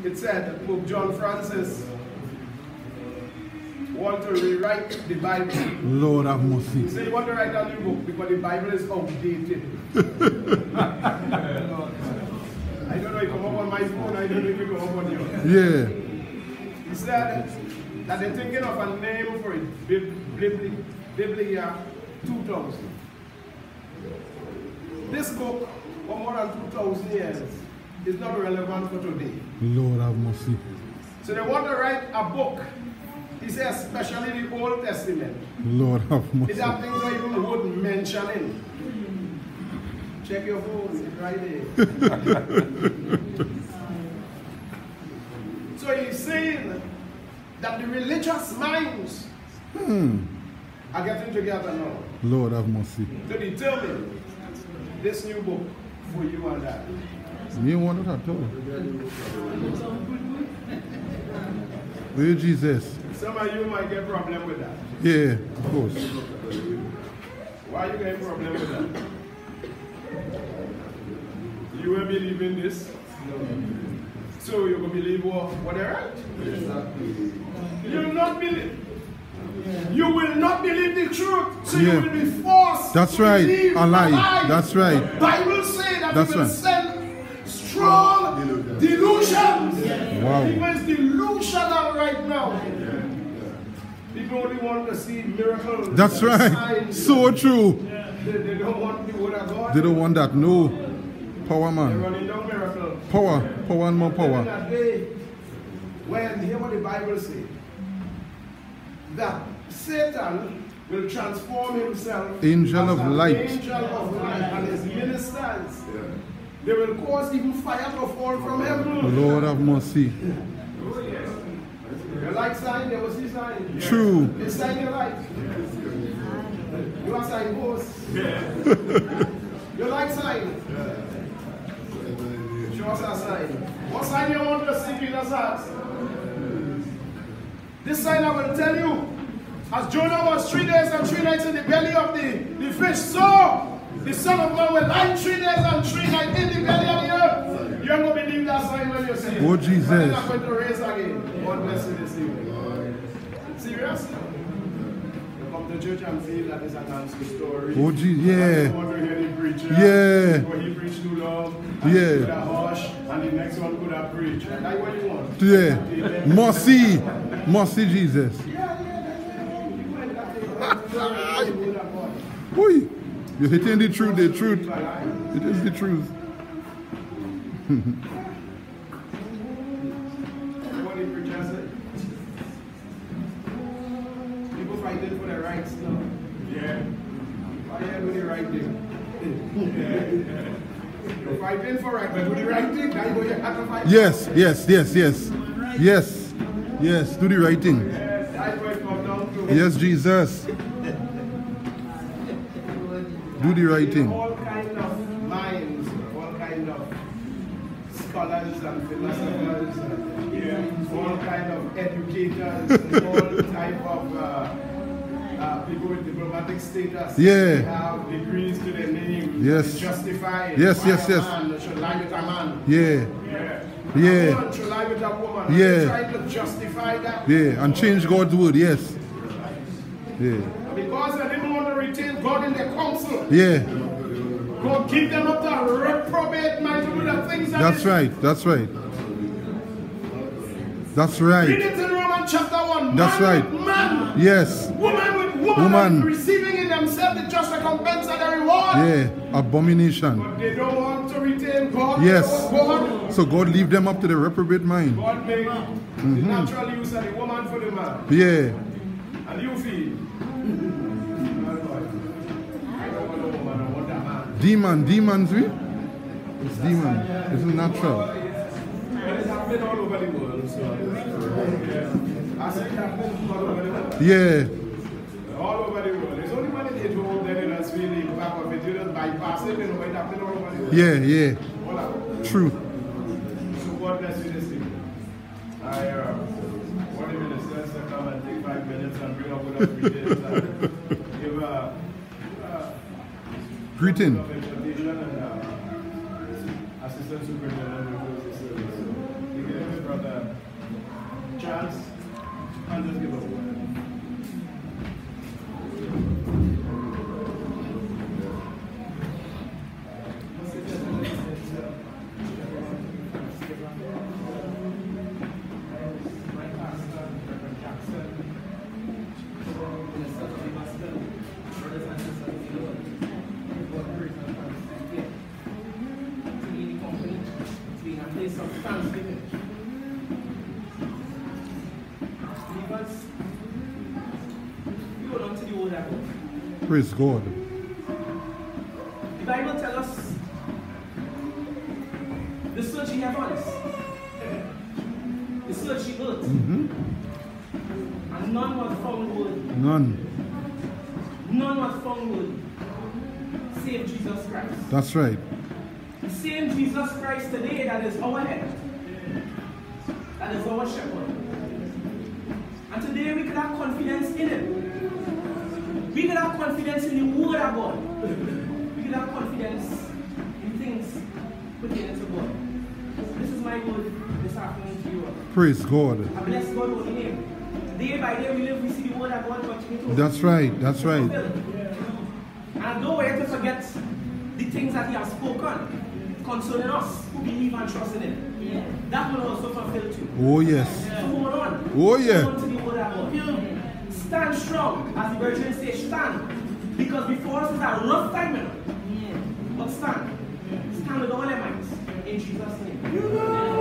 it said that Pope John Francis want to rewrite the Bible. Lord have mercy. He said he want to write a new book because the Bible is outdated. I don't know if it come up on my phone, I don't know if it come up on yours. Yeah. He said that they're thinking of a name for it, Biblia 2000. This book, for more than 2,000 years, is not relevant for today. Lord have mercy. So they want to write a book. He says, especially the Old Testament. Lord have mercy. These are things that even worth mentioning. Check your phone, it's right there. So he's saying that the religious minds are getting together now Lord have mercy. to determine this new book for you and I. Me want that too. Where Jesus? Some of you might get problem with that. Yeah, of course. Why you getting problem with that? You will believe in this? So you will believe what they write? You will not believe. You will not believe the truth, so you will be forced That's to right. believe A lie. lie. That's right. The Bible says that That's it will right. send strong delusions. Wow. People is delusional right now. People only want to see miracles. That's and right. signs. So true. They don't want the word of God. They don't want that. No. Power, They're man. running down miracles. Power. Power and more In power. that day, when hear what the Bible says, that Satan will transform himself Angel as of an light. angel of light, and his ministers. They will cause even fire to fall from heaven. Lord have mercy. You like sign, they will see sign. True. They sign your light. You are sign post. You like sign. Show us a sign. What sign you want to see in us hearts? This sign I will tell you. As Jonah was 3 days and 3 nights in the belly of the fish, so the Son of Man will lie 3 days and 3 nights in the belly of the earth. You're going to believe that sign when you see it. Oh, Jesus. But you're not going to raise again. God bless you this evening. Serious? You come to church and feel that it's a nonsense story. Oh, yeah. You want to hear the preacher. Yeah. Or he preached too long. And Yeah. he could have hush, and the next one could have preached. And that's what you want. Yeah. Mercy. Mercy, Jesus. Boy, you're hitting the truth, the truth. It is the truth. What the preacher said? People fighting for their rights now. Yeah. Why are you doing the right thing? You're fighting for right, but do the right thing, now you have to fight. Yes, yes, yes, yes. Yes. Yes, do the right thing. That's what it comes down to. Yes, Jesus. Do the right thing. All kind of minds, all kind of scholars and philosophers, all kind of educators, and all type of people with diplomatic status. Yeah. They have degrees to their name. Yes. To justify Yes, why yes, a yes. man should lie with a man. Yeah. A Yeah. woman should lie with a woman. Yeah. They try to justify that. Yeah. And change God's word, yes. Yeah. Because they didn't want to retain God in their council. Yeah. God keep them up to reprobate mind to do the things that That's they right. That's right. That's read right. it in Romans chapter 1. That's Man right. with man. Yes. Woman with woman. Woman. Receiving in themselves the just recompense and the reward. Yeah. Abomination. But they don't want to retain God. Yes. They don't want God. So God leave them up to the reprobate mind. God made the natural use of the woman for the man. Yeah. And you feel, I don't want a woman, I want a man. Demons, we? It's demon. It's natural. Well, it's happening all over the world. So, I say it happens all over the world. Yeah. All over the world. It's only when it hit home that it has really back of it. You just bypass it and it happening all over the world. Yeah, yeah. Voilà. True. So God bless you this evening. I want the ministers to come and take 5 minutes and bring up with us greetings and give Greeting. of exhortation and assistant superintendent will close the service. So, you give him brother. thanksgiving. Believers, we hold on to the word of God. Praise God. The Bible tells us the searching heavens, the searching earth, and none was found worthy. None. None was found worthy, save Jesus Christ. That's right. The same Jesus Christ today that is our head, that is our shepherd. And today we can have confidence in him. We can have confidence in the word of God. We can have confidence in things pertaining to God. This is my word this afternoon to you all. Praise God. I bless God holy name. Day by day we live, we see the word of God continue to That's right. That's right. and don't wait to forget the things that he has spoken concerning us who believe and trust in him. That will also fulfill too. Oh, yes. So hold on. Oh, yeah. Hold on to the word of God. Stand strong, as the Virgin says, stand. Because before us is a rough time, you know. But stand. Stand with all your might. In Jesus' name.